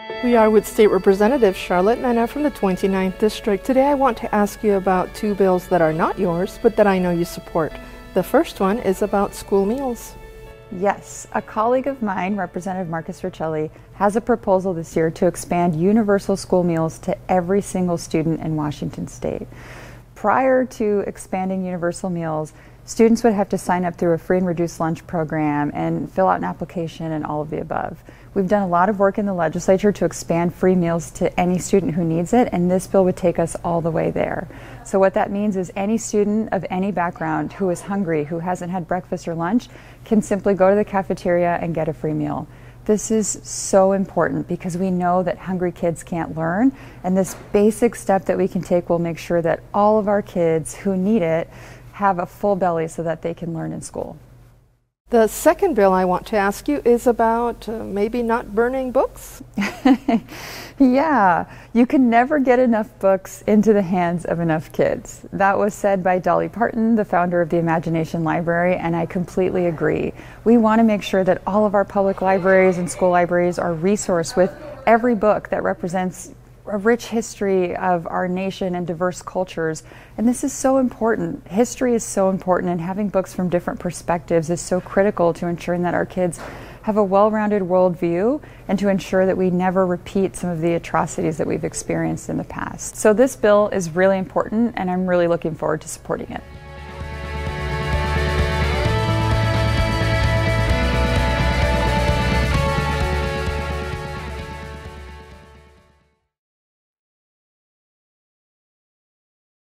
We are with State Representative Charlotte Mena from the 29th District. Today I want to ask you about two bills that are not yours, but that I know you support. The first one is about school meals. Yes, a colleague of mine, Representative Marcus Riccelli, has a proposal this year to expand universal school meals to every single student in Washington State. Prior to expanding universal meals, students would have to sign up through a free and reduced lunch program and fill out an application and all of the above. We've done a lot of work in the legislature to expand free meals to any student who needs it, and this bill would take us all the way there. So what that means is any student of any background who is hungry, who hasn't had breakfast or lunch, can simply go to the cafeteria and get a free meal. This is so important because we know that hungry kids can't learn, and this basic step that we can take will make sure that all of our kids who need it have a full belly so that they can learn in school. The second bill I want to ask you is about maybe not burning books. Yeah, you can never get enough books into the hands of enough kids. That was said by Dolly Parton, the founder of the Imagination Library, and I completely agree. We want to make sure that all of our public libraries and school libraries are resourced with every book that represents a rich history of our nation and diverse cultures. And this is so important. History is so important, and having books from different perspectives is so critical to ensuring that our kids have a well-rounded worldview and to ensure that we never repeat some of the atrocities that we've experienced in the past. So this bill is really important, and I'm really looking forward to supporting it.